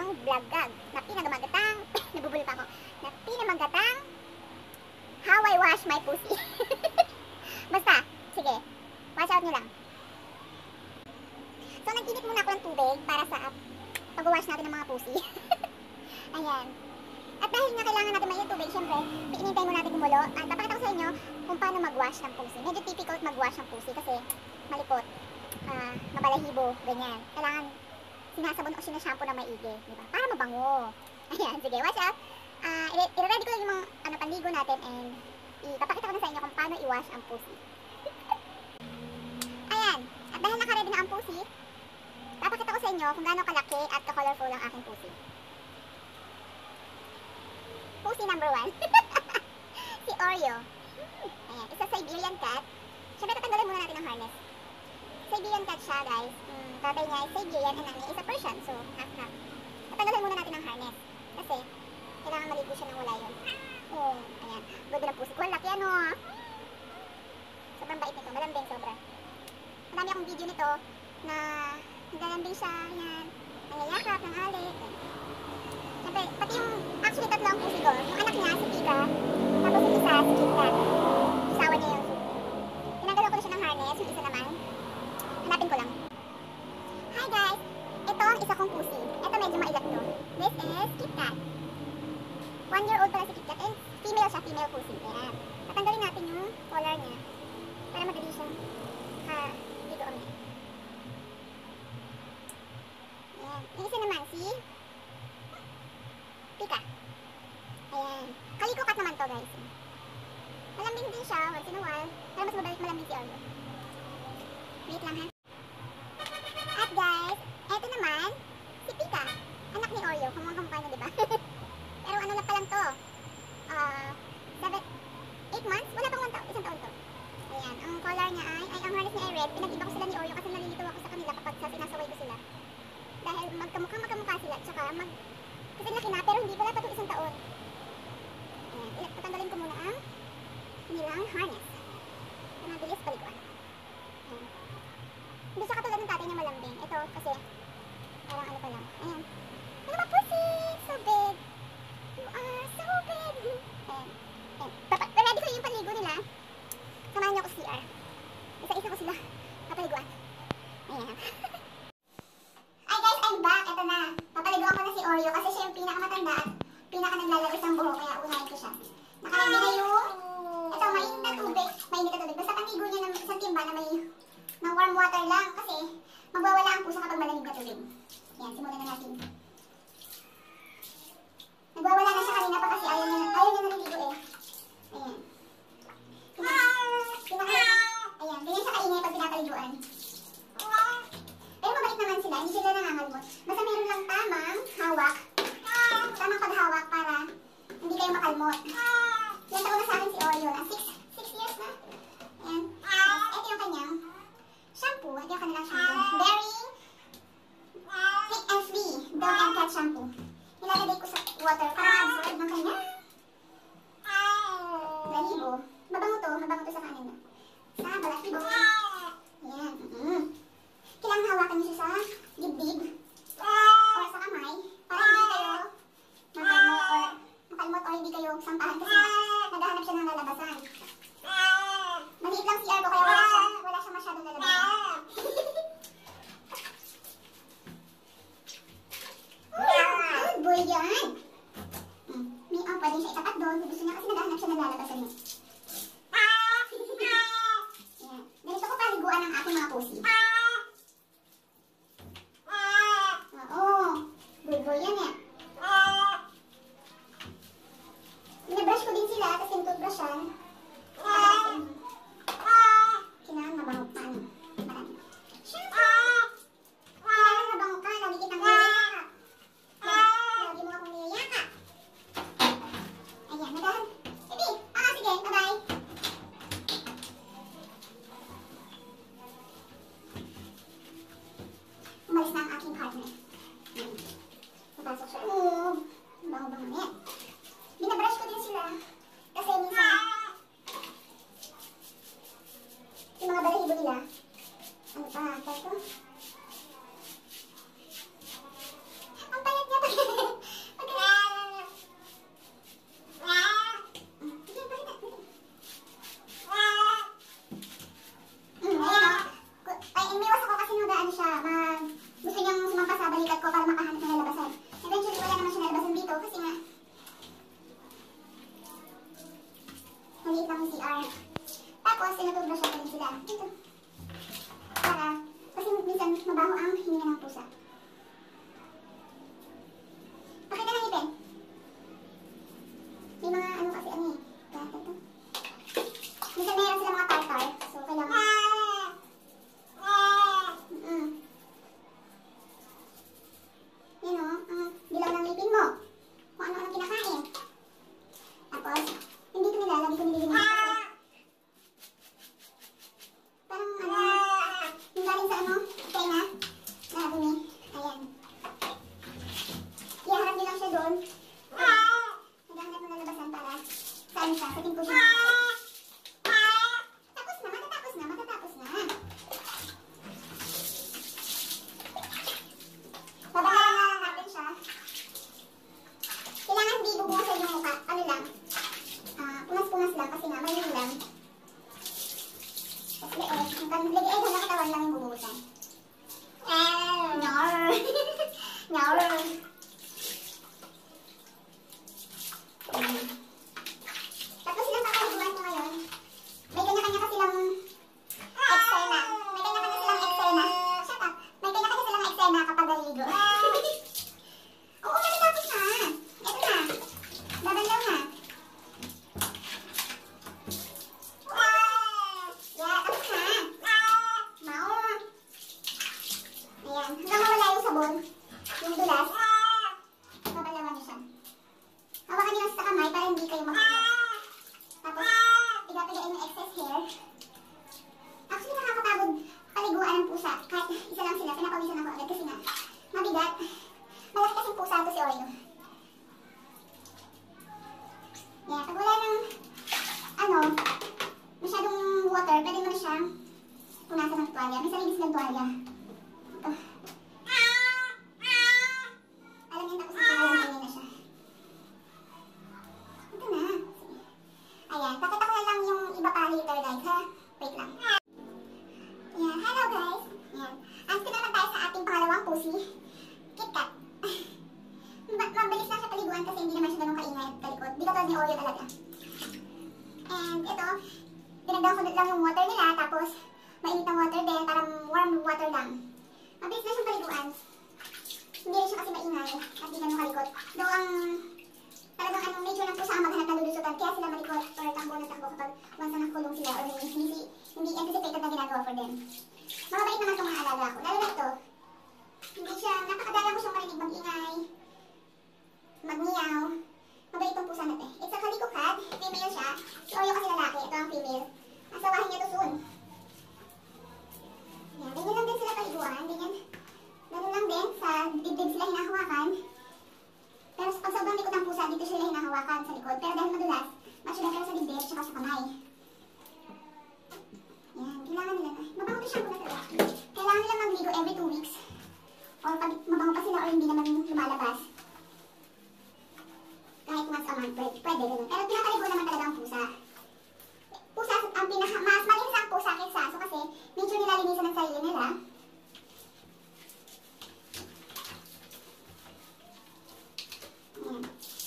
akong vlog gag na pinagamagatang, nabubul pa ako, na pinamagatang how I wash my pussy. Basta, sige, watch out nyo lang. So, nag-init muna ako ng tubig para sa pag-wash natin ng mga pussy. Ayan. At dahil nga kailangan natin may tubig, syempre, piinintay mo natin gumulo. At papakita ko sa inyo kung paano mag-wash ng pussy. Medyo difficult mag-wash ng pussy kasi malikot, mabalahibo, ganyan. Kailangan sinasabon o sinashampoo na maigi, diba? Para mabango. Ayan, sige, watch out. I-ready ko yung mga panligo natin and ipapakita ko na sa inyo kung paano i-wash ang pussy. Ayan, at dahil naka-ready na ang pussy, papakita ko sa inyo kung gaano kalaki at ka-colorful ang aking pussy. Pussy number 1. Si Oreo. Ayan, isa Siberian cat. Siyempre, tatanggalin muna natin ang harness. Siberian cat siya, guys. Tatay niya ay Siberian and nanay is a Persian. So, half-half. Tatanggalin muna natin ang harness. Kasi, kailangan maligo siya ng wala yun. Oh, ayan. Good ng pussy ko. Laki ano. Sobrang bait nito. Malambing sobra. Marami akong video nito na naglalambing siya. Ayan. Nangayakap ng halik. Siyempre, pati yung actually tatlo ang pussy ko. Yung anak niya, si Pika. Tapos yung isa, si Kit Kat. Isawa niya yun. Tinanggalan ko na siya ng harness. Yung isa naman, hanapin ko lang. Hi guys! Ito ang isa kong pussy. Ito medyo mailat to. This is Kit Kat. 1 year old pala si Kit Kat. And female siya, female pussy. Ayan. Tatanggalin natin yung collar niya. Para madali siya ligoon niya. Ayan. Yung isa naman si Pika. Ayan. Calico cat naman to, guys. Malambing din siya once in a while. Pero mas mabalik malambing si Oreo. Wait lang ha. At guys, eto naman, si Pika. Anak ni Oreo. Kamukha niya, diba? Pero ano lang pa lang to. 8 months? Wala pang isang taon to. Ayan. Ang collar niya ay ang harness niya ay red. Pinag-iba ko sila ni Oreo kasi nalilito ako sa kanila kapag sinasaway ko sila. Dahil magkamukha sila. Tsaka kasi laki na, pero hindi, wala pa itong isang taon. Ayan, tatanggalin ko muna ang nilang harness. Mabilis paliguan. Ayan. Hindi siya katulad ng tatay niya malambing. Ito kasi, parang ano pa lang. Ayan. Ano ba, pussy? So big. You are so big. Ayan. Ayan. Ready ko yung paligo nila. Samahan niyo ako sa CR. Isa-isa ko sila papaliguan. Ayan. Ay guys, I'm back. Ito na. Papaliguan ko na si Oreo kasi siya yung pinakamatanda at pinaka-naglalagos ng buhok kaya unahin ko siya. Nakaready na yung ito, mainit na tubig. Mainit na tubig. Basta panigo niya ng isang timba na may warm water lang kasi magwawala ang puso kapag malamig na tubig. Yan, simulan na natin. Nagwawala na siya kanina pa kasi ayaw niya naliligo eh. Ayan. Ayan, ganyan siya kaingay pag pinapaliguan. Pero mabait naman sila, hindi sila nangangalmot. Basta meron lang tamang hawak. Tamang paghawak para hindi kayo makalmot. Yan taon na sa akin si Oreo na 6 years na. Ayan. Ito yung kanyang shampoo. Ito yung kanilang shampoo. Very thick and free dog and cat shampoo. Nilalagay ko sa water para ma-absorb ng kanya. Balahibo. Mabango to sa kanin na. Sa balahibo. Ayan. Kailangan hawakan niyo siya sa dibdib or sa kamay para hindi kayo makalmot or hindi kayo sampahan kasi naghahanap siya ng lalabasan. Maliit lang CR ko kaya wala siya masyadong lalabasan. Good boy yan! Pwede siya itapat doon. Gusto niya kasi naghahanap siya ng lalabasan niya. Ganito ko paliguan ang aking mga pussy. mabaho ang hininga ng pusa. Pakita ng ngipin. May mga ano kasi ano eh. Ito. Minsan meron sila mga tartar. So, kailangan. Yan o. Ang dilaw ng ngipin mo. Kung ano-ano kinakain. Tapos, hindi ko nilalagay ko nililinis kasi. Parang ano. Yung galing sa ano. Tenga. Nakadumi. Ayan. Iyaharap niyo lang siya doon. Naghahanap mo na labasan para saan siya. Sa tingko siya. Matatapos na. Babalawan na natin siya. Kailangan hindi bubuhasan yung mukha. Ano lang. Punas-punas lang kasi nga may ulam. Tapos leeg. Hanggang katawan lang yung bubuhusan. Nar. Tapos silang kakaliguan ko ngayon. May kanya-kanya kasi silang eksena. Shut up. May kanya-kanya silang eksena kapag naligo. Oo, natapos na. Ito na. Babanlaw na. Yeah, tapos na. Mao. Ayan. Hanggang mawala yung sabon. Yung dulas. Babanlawan niyo siya. Hawakan niyo lang sa kamay para hindi kayo makakita. Tapos, piga-pigain yung excess hair. Actually, nakakapagod paliguan ng pusa. Kahit isa lang sila, pinapawisan ako agad kasi nga mabigat. Malaki kasing pusa ito si Oreo. Yan, pag wala ng masyadong water, pwede mo na siyang punasan ng tuwalya. May sarili silang tuwalya. Ito. Alam niyo, tapos na siya. Ito na. Ayan, pakita ko na lang yung iba pa later guys ha. Wait lang. Ayan, hello guys. Ayan. Ask ko naman tayo sa ating pangalawang pusi. KitKat. Mabilis lang siya paliguan kasi hindi naman siya ganun kaingay at talikod. Di katulad ni Oreo talaga. And ito, pinagdaw ko lang yung water nila tapos mainit na water din, parang warm water lang. Mabilis na siyang paliguan. Hindi rin siya kasi maingay at di ganun kalikot. Though ang talagang anong nature ng pusa ang maghanap ng lulusutan. Kaya sila malikot or takbo na takbo kapag once na nakulong sila or hindi anticipated na ginagawa for them. Mababait naman itong mga alaga ko. Lalo na ito. Hindi siya, napakadala ko siyang marinig mag-ingay, mag-meow. Mabait itong pusa natin. It's a calico cat. Female siya. Si Oreo kasi lalaki. Ito ang female. Asawahin niya to soon. Yan. Ganyan lang din sila paliguan. Ganyan lang din. Sa dibdib sila hinahawakan. Pero pag sobrang likod ng pusa, dito sila hinahawakan sa likod. Pero dahil madulas, mas sila pero sa dibdib at sa kamay. Yan. Kailangan nila na. Mabango to shampoo na talaga. Kailangan nila magligo every 2 weeks. Or pag mabango pa sila or hindi naman lumalabas. Kahit once a month, pwede ganun. Pero pinakaligo naman talaga ang pusa. Pusa, mas malinis ang pusa kaysa aso kasi medyo nila linisan ang sarili nila. Ayan.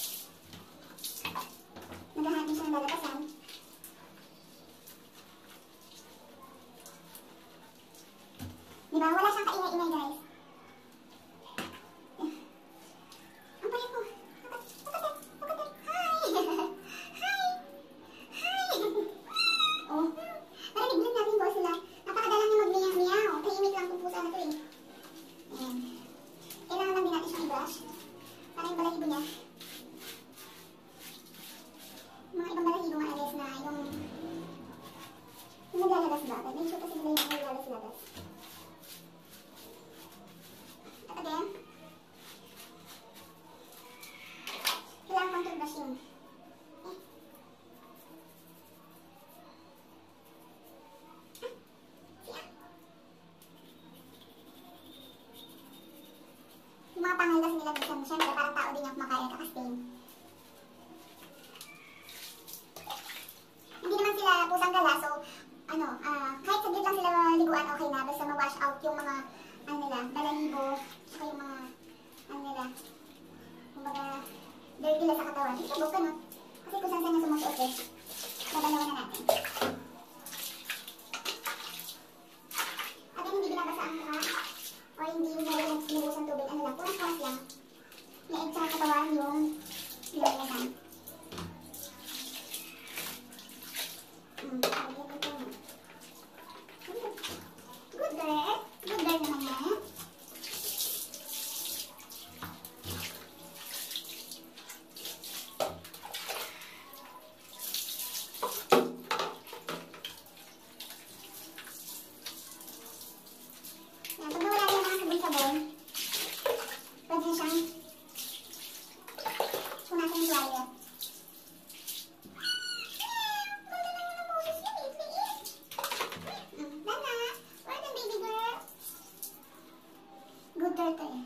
Naghahanap din siya ng lalabasan. Diba? Wala siyang kaingay-ingay guys. Ang payat mo. Mga pangal kasi nila minsan, syempre parang tao din yung kumakain kakastain. Hindi naman sila pusang gala, so kahit saglit lang sila liguan, okay na, basta ma-wash out yung mga balahibo, saka yung mga kumbaga dirty lang sa katawan. Isabog ka, no? Kasi kung saan na sumusuot eh, babalawan na natin. At hindi binabasa ang mukha. Duterte eh.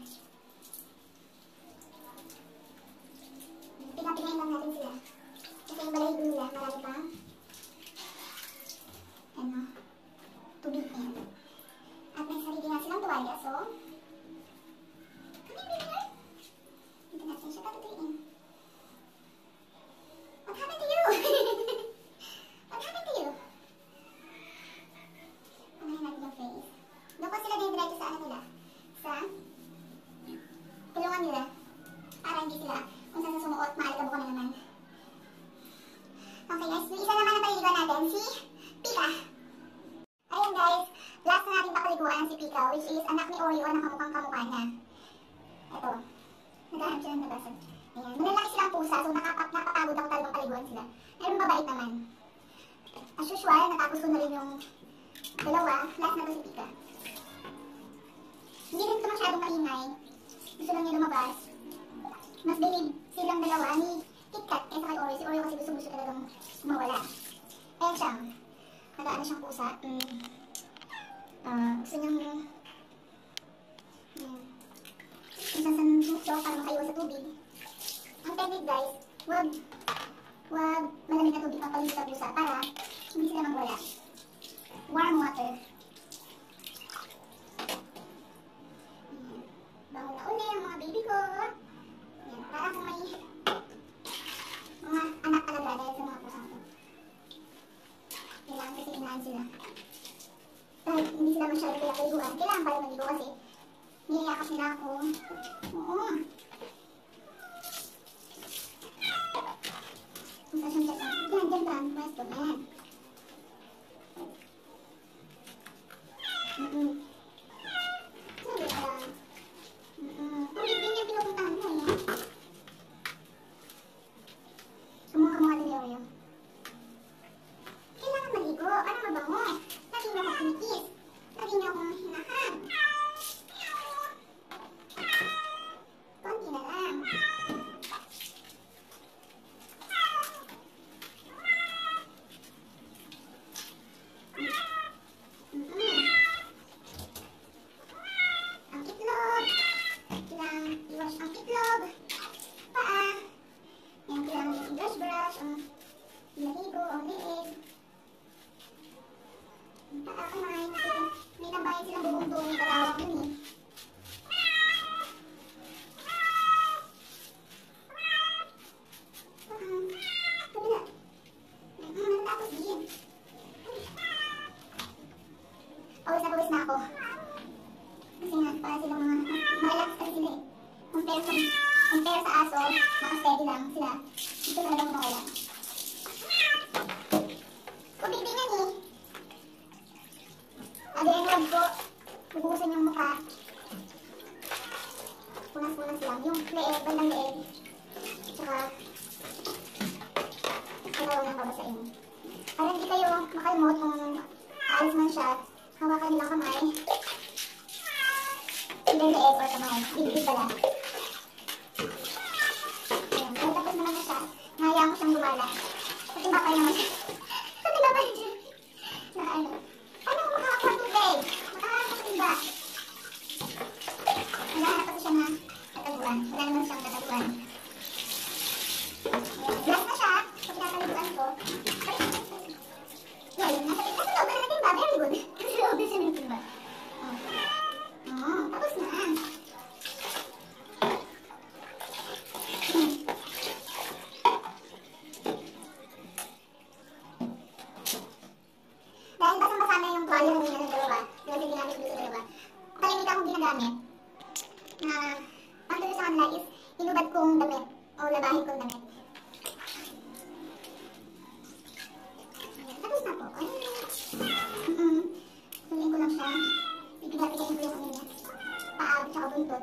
Pinapinahin lang natin sila. Kasi yung balahibo nila, marami pang ano, tubig yan. At may sarili nga silang tuwalya, so come here, baby. Dito natin siya tatutuin. What happened to you? What happened to you? Panahin natin yung face. Doon ko sila din-diretso sa ano nila. Sa tulungan nila. Para hindi sila kung saan sa sumuot, maalikabo ko na naman. Okay guys, yung isa naman na paliligo natin, si Pika. Ayun guys, last na natin papaliguan si Pika, which is anak ni Oreo na kamukhang kamukha niya. Ito, naghahanap siya ng nabasa. Ayan, malalaki silang pusa, so nakapagod ako talagang paliguan sila. Pero mabait naman. As usual, natapos ko na rin yung dalawa, last na to si Pika. Hindi rin ito masyadong maingay. Gusto lang niya lumabas. Mas bilib silang dalawa ni KitKat kaysa kay Oreo. Si Oreo kasi gusto talagang mawala. Ayan siya. Nagaano siyang pusa. Gusto niyang kung saan muso para makaiwas sa tubig. Ang technique guys, wag malamig na tubig ang paligid sa pusa para hindi sila magwala. Warm water. Bangon na uli ang mga baby ko. Ayan, para kung may mga anak talaga dahil sa mga pusang ito. Kailangan kasi inahan sila. Dahil hindi sila masyadong pinapaliguan, kailangan pala maligo kasi niyayakap nila ako. Oo. Kung saan siyang dyan. Dyan, pwesto. Ayan. Sabi ka. Tubig din yung pinupuntahan mo, eh. Sumukha din yung kailangan maligo para mabango. Lagi niyo akong kinikis. Lagi niyo akong hinahan. Konti na lang. Ang itlog. Kailangan i-wash ang itlog. Paa. Yan, kailangan i-brush ang balahibo, ang liig. Paa, kamay. May tambayan silang bubong doon yung kalawak dun eh. Kabila. Natatapos din. Pawis na ako. Kasi nga, para silang mga malax kasi sila eh. Compare sa aso, nakasteady lang sila. Dito talagang mawala. Kubibingan eh. Again, huwag ko bubuhusan yung mukha. Punas-punas lang. Yung leeg, bandang leeg. Tsaka, kailangan ng babasain. Para hindi kayo makalimot kung aalis man siya, hawakan nilang kamay. Either leeg or kamay. Bibig pala. Ayan. Kaya tapos naman na siya. Nahayaan ko siyang gumala. Kasi baka naman siya. Kasi baka siya. Na ano. Paano kung makakakuha tubig? Makakakuha sa iba. Wala kasi siya na kataguan. Wala naman siyang kataguan. Last na siya. Pag nakaliguan ko. Yan. Nasa loob na natin ba? Very good. Nasa loob na siya natin ba? Tapos na. Dahil basang-basa na yung tuwalya na nila ng dalawa. Dahil ginamit ko sa dalawa. Kalimitan akong ginagamit na ang tuloy sa kanila is inubad kong damit o labahin kong damit. Tapos na po. Tuloyin ko lang siya. Ipigapigayin ko yung kanina. Paa, tsaka buntot.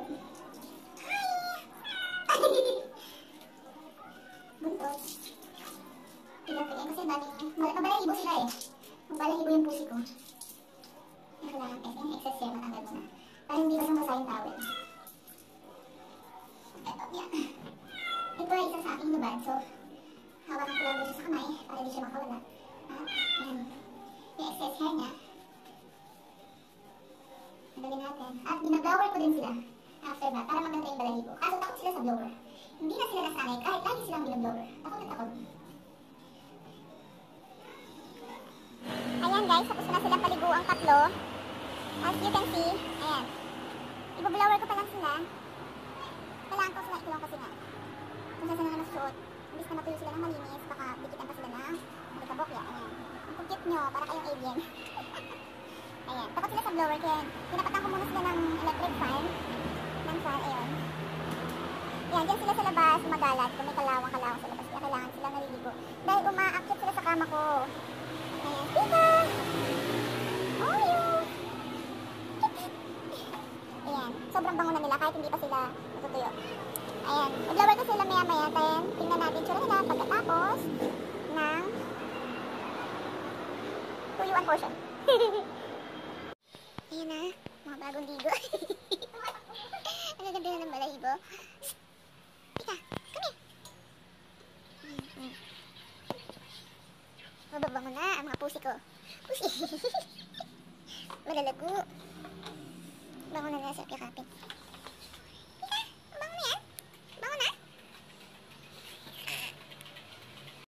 Buntot. Pigapigayin kasi mabalahibo sila eh. Mabalahibo yung pusi ko. Kailangan yung excess hair matanggal mo na. Para hindi basang-basa yung towel. Ito, yan. Ito ay isa sa aking lubad. So, hawakan ko lang dito sa kamay para hindi siya makawala. At, yan. Yung excess hair niya. Nagawin natin. At binablower ko din sila. after that, para maganda yung balahibo. Kaso takot sila sa blower. Hindi na sila nasanay kahit lagi silang binablower. Takot na takot. Ayan guys, tapos na silang paligo ang tatlo. As you can see, ayan. Ibablower ko pa lang sila. Kailangan ko sila ikulong kasi nga. Kung saan sila na nasusuot, imbis na matuyo sila ng malinis, baka dikitan pa sila ng magkabok yan. Ayan. Ang cute nyo, para kayong alien. Ayan, takot sila sa blower kaya pinapatan ko muna sila ng electric fan. Ng fan, ayun. Ayan, dyan sila sa labas, magalat. Kung may kalawang-kalawang sa labas, kaya kailangan sila naliligo. Dahil umaakyat sila sa kama ko. Ayan, Pika! Oh, yun! Ayan, sobrang bango na nila kahit hindi pa sila natutuyo. Ayan, mag-blower ko sila maya-maya. Then, tingnan natin tsura nila pagkatapos ng tuyuan portion. Ayan na, mga bagong ligo. Ang gaganda na ng balahibo. Pika, come here. Mababango na ang mga pusi ko. Pusi. Malalago. Bango na nila sa yakapin.